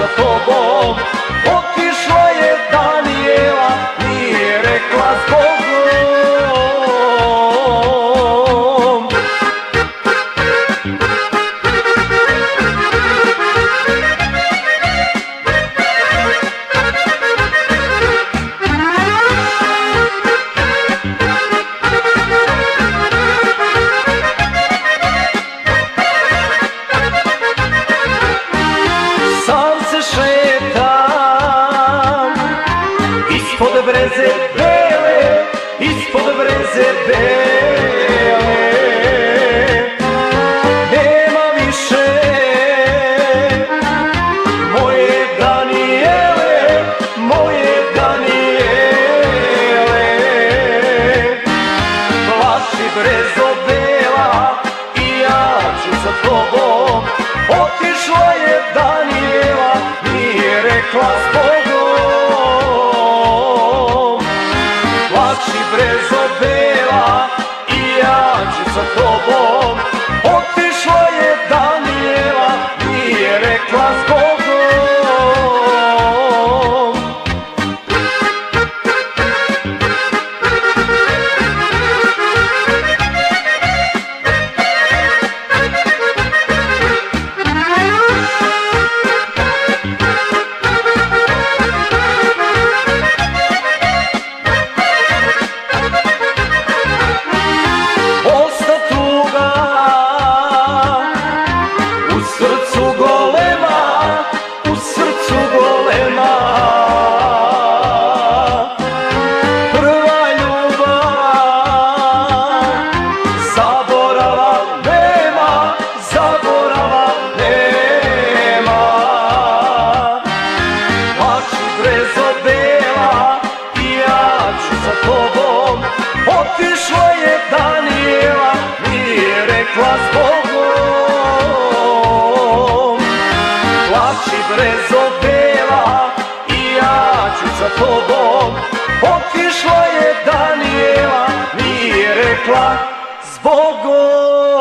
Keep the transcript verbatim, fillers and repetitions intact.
za tobom. Otišla je Danijela, nije rekla zbogom. Ispod breze bele, ispod breze bele, nema više moje Danijele, moje Danijele. Plači brezo bela i ja ću za tobom. Otišla je Danijela, nije rekla zbogom. Plači brezo bela i ja ću za tobom. Otišla je Danijela, nije rekla zbogom. Otišla je Danijela, nije rekla zbogom. Plači brezo bela i ja ću za tobom. Otišla je Danijela, nije rekla zbogom.